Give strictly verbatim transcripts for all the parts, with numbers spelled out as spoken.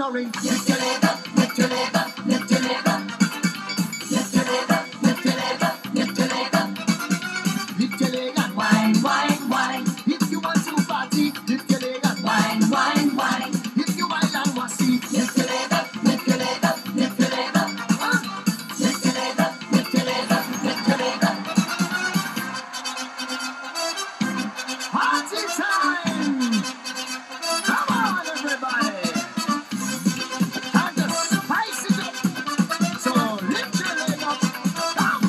no ring. Lift your leg up, lift your leg up, lift your leg up. Lift your leg up, lift your leg up, lift your leg up. Lift your leg and wine, wine, wine. If you want to party, lift your leg and wine, wine, wine. If you wild and wassy, lift your leg up, lift your leg up, lift your leg up. Uh, lift your leg up, lift your leg up, lift your leg up. Party time! Come on, everybody! Time to spice it up. So lift your leg up. Come!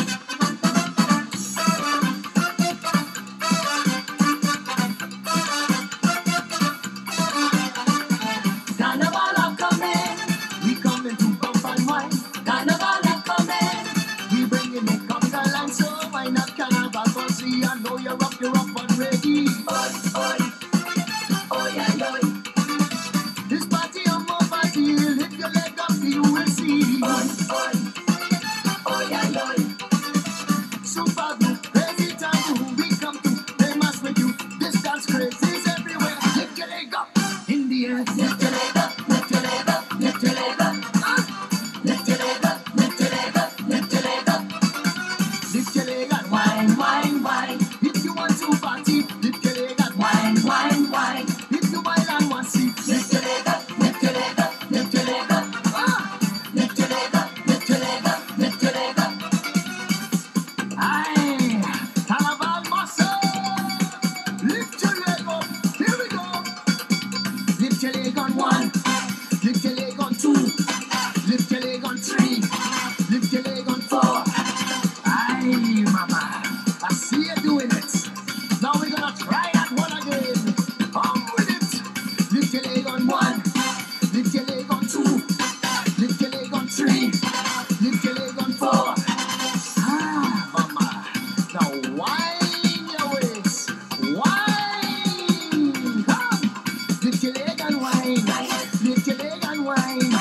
Carnival are coming. We coming to bump and wine. Carnival are coming. We bringing the conga line. So why not carnival? Cause we I know you're up, you're up and ready. Oi, oi. Oi, oi, oi. This party on my party. Lift your leg up, you will see. Oi, oi. Oi, oi, oi. Super group, crazy time. We come to play mass with you. This dance crazy is everywhere. Lift your leg up in the air. Lift your leg up, lift your leg up, lift your leg up. Ah. Lift your leg up, lift your leg up, lift your leg up. Lift your leg and wine, wine, wine. If you want to party, lift your leg and wine, wine, wine. If you wild and want see, lift your leg up, lift your leg up, lift your leg up. Ah. Lift your leg up, lift your leg up, lift your leg up. Aye, carnival muscle. Lift your leg up. Here we go. Lift your leg on one. Lift your leg on two. Lift your leg on three. Lift your leg on four. Aye, mama. I see you doing it. Now we're gonna try that one again. Come with it. Lift your leg on one. Lift your leg on two. Lift your leg on three. Lift your leg on four. Ah, mama. Now wine your waist. Wine. Come. Lift your leg and wine. Lift your leg and wine.